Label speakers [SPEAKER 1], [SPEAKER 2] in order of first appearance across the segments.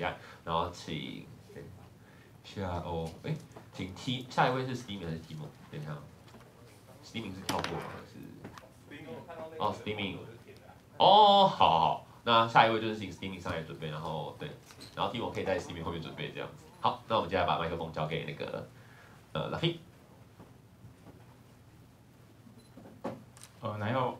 [SPEAKER 1] 案，然后请请下一位是 Steaming 还是 Timo？ 等一下 ，Steaming 是跳过吗？还是？哦 ，Steaming。哦，好，那下一位就是请 Steaming 上来准备，然后对，然后 Timo 可以在 Steaming 后面准备这样子。好，那我们接下来把麦克风交给那个Lucky。
[SPEAKER 2] 然后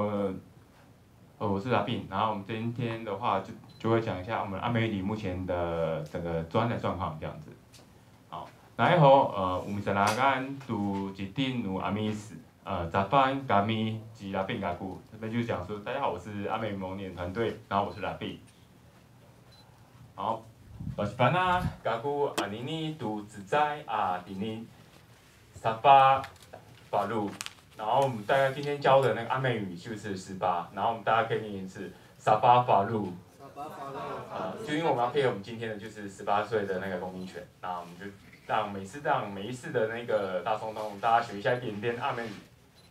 [SPEAKER 2] 我是阿炳，然后我们今天的话就会讲一下我们阿美里目前的整个专案的状况这样子。好，然后我们在那间读一定有阿米斯，杂班咖咪及拉炳咖古，这边就讲说大家好，我是阿美蒙年团队，然后我是拉炳。好，是班啊咖古阿尼尼读自在啊迪尼沙巴法路。然后我们大家今天教的那个阿美语就是18，然后我们大家可以念一次沙巴法路。就因为我们要配合我们今天的就是18岁的那个公民权，那我们就让每一次的那个大松通，大家学一下一点点阿美语。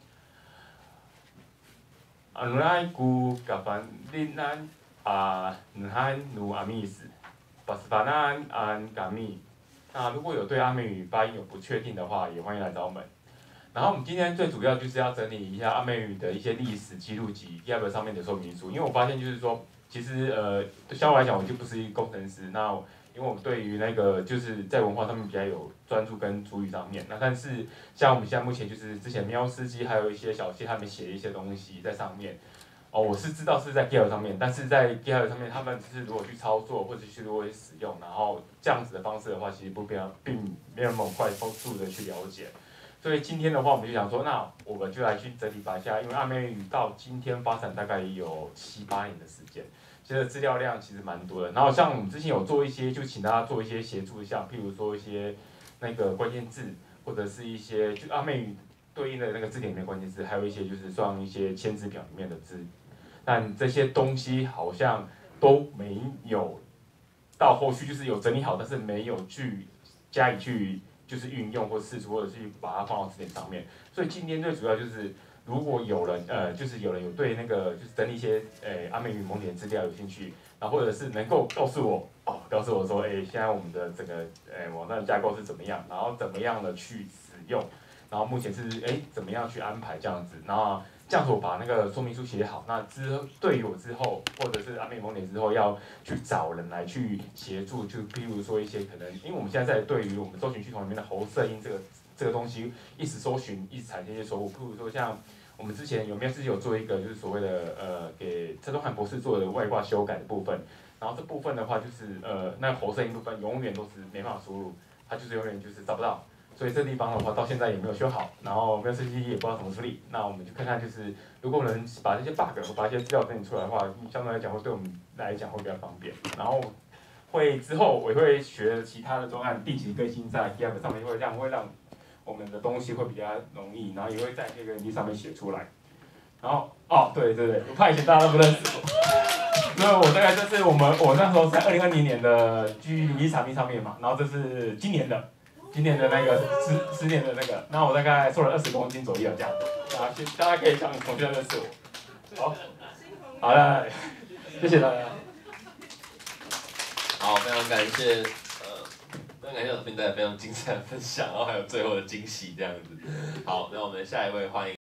[SPEAKER 2] 努来古嘎班林南努汉努阿米斯，巴斯巴南安嘎米。那如果有对阿美语发音有不确定的话，也欢迎来找我们。然后我们今天最主要就是要整理一下阿美语的一些历史记录及 GitHub 上面的说明书，因为我发现就是说，其实相我来讲，我就不是工程师，那因为我们对于那个就是在文化上面比较有专注跟主语上面，那但是像我们现在目前就是之前喵司机还有一些小谢他们写一些东西在上面，我是知道是在 GitHub 上面，但是在 GitHub 上面他们只是如果去操作或者去如果使用，然后这样子的方式的话，其实并没有那么快速的去了解。所以今天的话，我们就想说，那我们就来去整理一下，因为阿美语到今天发展大概也有7、8年的时间，现在资料量其实蛮多的。然后像我们之前有做一些，就请大家做一些协助，像譬如说一些那个关键字，或者是一些就阿美语对应的那个字典里面关键字，还有一些就是算一些签字表里面的字，但这些东西好像都没有到后续就是有整理好，但是没有去加以去。就是运用或试出，或者是把它放到字典上面。所以今天最主要就是，如果有人就是有人有对那个就是整理一些阿美语蒙点资料有兴趣，然后或者是能够告诉我说，现在我们的整个网站架构是怎么样，然后怎么样的去使用，然后目前是怎么样去安排这样子，然后这样子我把那个说明书写好，那对于我之后或者是阿美蒙点之后要去找人来去协助，就譬如说一些可能，因为我们现在对于我们搜寻系统里面的喉塞音这个东西，一直搜寻一直产生一些错误，譬如说像我们之前自己有做一个就是所谓的给陈东汉博士做的外挂修改的部分，然后这部分的话就是那喉塞音部分永远都是没办法输入，它就是永远就是找不到。所以这地方的话，到现在也没有修好，然后没有设计也不知道怎么处理。那我们就看看，就是如果能把这些 bug 或把一些资料整理出来的话，相对来讲会对我们来讲会比较方便。然后之后我也会学其他的专案，定期更新在 GitHub 上面，会让我们的东西会比较容易，然后也会在那个 ND 上面写出来。然后对，我怕以前大家都不认识我。那我大概这是我那时候在2020年的 G01产品上面嘛，然后这是今年的那个10年的那个，那我大概瘦了20公斤左右这样，大家可以重新认识我。好了，谢谢大家。
[SPEAKER 1] 好，非常感谢老师带来非常精彩的分享，然后还有最后的惊喜这样子。好，那我们下一位欢迎。